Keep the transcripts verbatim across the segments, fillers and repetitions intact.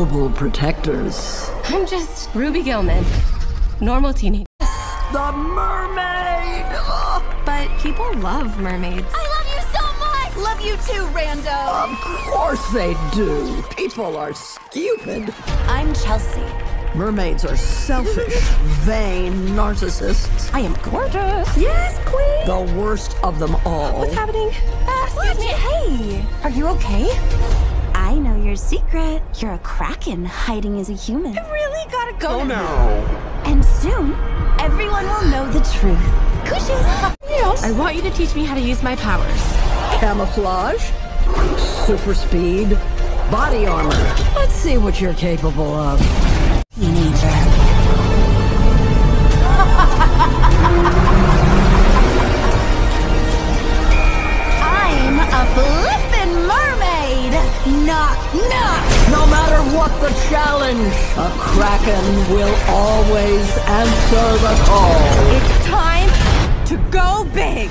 noble protectors. I'm just Ruby Gillman, normal teenager. The mermaid! Oh, but people love mermaids. I love you so much! Love you too, Rando! Of course they do. People are stupid. I'm Chelsea. Mermaids are selfish, vain narcissists. I am gorgeous. Yes, queen. The worst of them all. What's happening? Uh, excuse me. Hey, are you okay? I know your secret. You're a kraken hiding as a human. I really gotta go. Oh no. And soon, everyone will know the truth. Cushies. Yes. I want you to teach me how to use my powers. Camouflage, super speed, body armor. Let's see what you're capable of. Teenager. I'm a flippin' mermaid! Knock, knock! No matter what the challenge, a kraken will always answer the call. It's time to go big!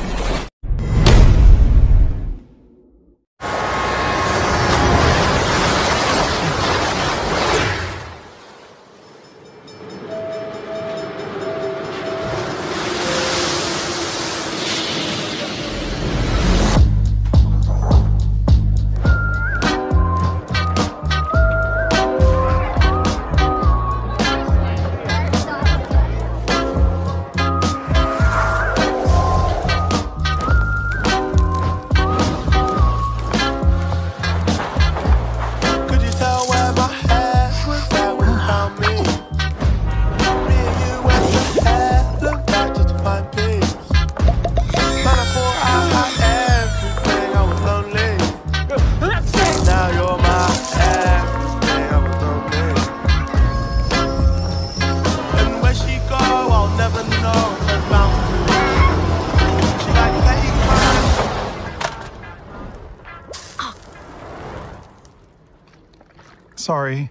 Sorry.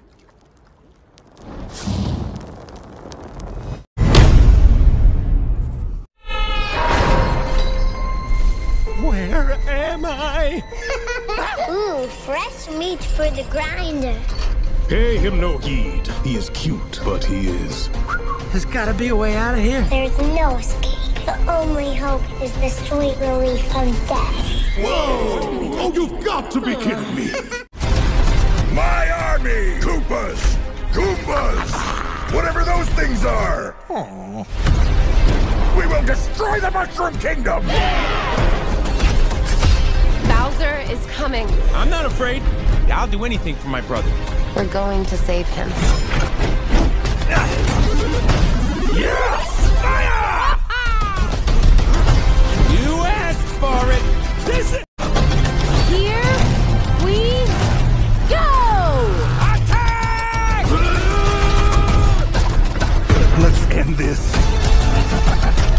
Where am I? Ooh, fresh meat for the grinder. Pay him no heed. He is cute, but he is. There's gotta be a way out of here. There's no escape. The only hope is the sweet relief of death. Whoa! Oh, you've got to be kidding me! My army! Koopas! Goombas! Whatever those things are! Aww. We will destroy the Mushroom Kingdom! Bowser is coming. I'm not afraid. I'll do anything for my brother. We're going to save him. Yes! Fire! You asked for it! This is... Here we go! Attack! Let's end this.